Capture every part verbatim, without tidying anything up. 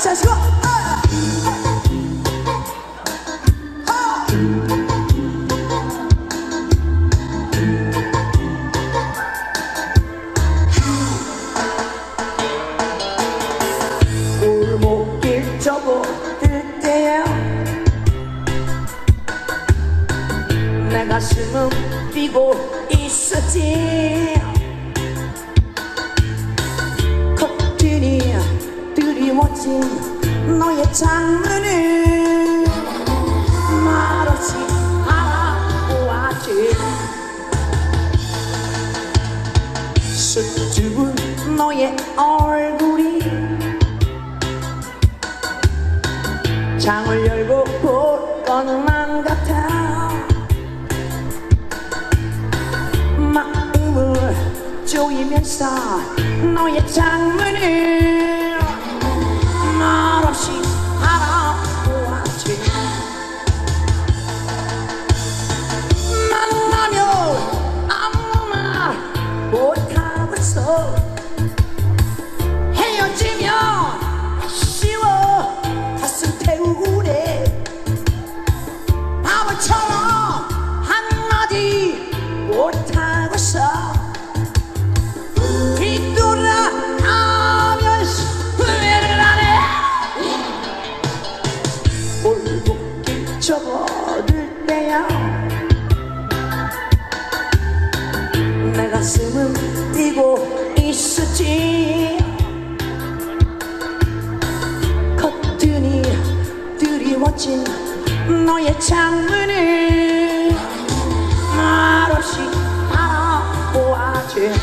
자시고 골목길 접어들 때야 내 가슴은 뛰고 있었지. 커튼이 드리워진 너의 창문을 말없이 바라보았지. 수줍은 너의 얼굴이 창을 열고 볼 것만 같아. 마음을 조이면서 너의 창문을 말없이 바라보았지. 만나면 아무 말 못하겠어. 헤어지면 아쉬워 가슴 태우래. 바보처럼 한마디 못하겠어. 뒤돌아가면서 후회를 하네. 골목길 접어들 때야 내 가슴은 뛰고 있었지. 커튼이 드리워진 너의 창문을 말없이 바라보았지.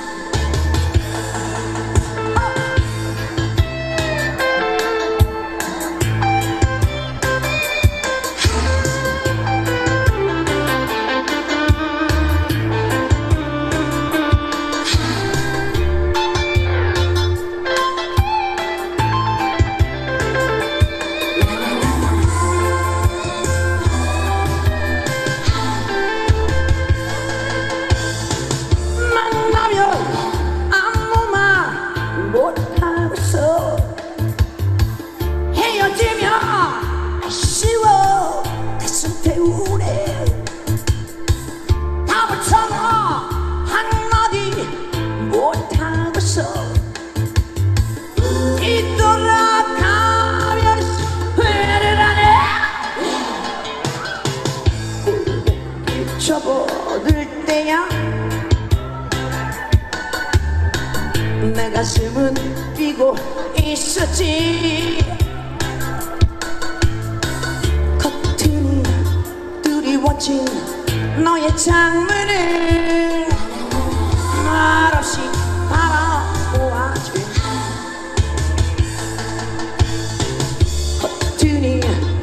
헤어지면 아쉬워 가슴 태우네. 바보처럼 한마디 못하겠어. 뒤돌아가면서 후회를 하네. 골목길 접어들 때야 내 가슴은 뛰고 있었지. 커튼이 드리워진 너의 창문을 말없이 바라보았지. 커튼이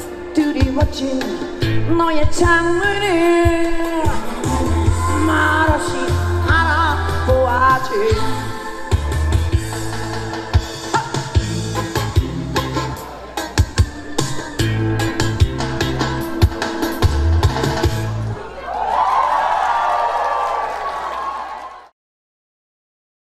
드리워진 너의 창문을 말없이 바라보았지.